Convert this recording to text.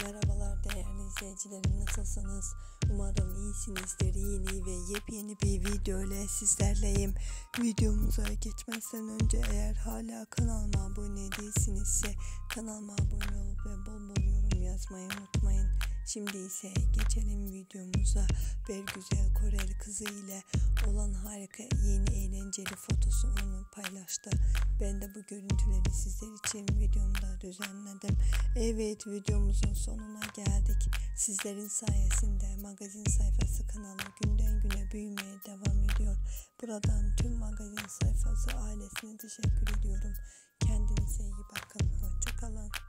Merhabalar değerli izleyicilerim, nasılsınız? Umarım iyisinizdir. Yeni ve yepyeni bir video ile sizlerleyim. Videomuza geçmezden önce eğer hala kanalıma abone değilsinizse kanalıma abone olup ve bol bol yorum yazmayı unutmayın. Şimdi ise geçelim videomuza. Bergüzel Koreli kızı ile olan harika yeni eğlenceli fotosunu paylaştı. Ben de bu görüntüleri sizler için videomda düzenledim. Evet, videomuzun sonuna geldik. Sizlerin sayesinde magazin sayfası kanalı günden güne büyümeye devam ediyor. Buradan tüm magazin sayfası ailesine teşekkür ediyorum. Kendinize iyi bakın. Hoşça kalın.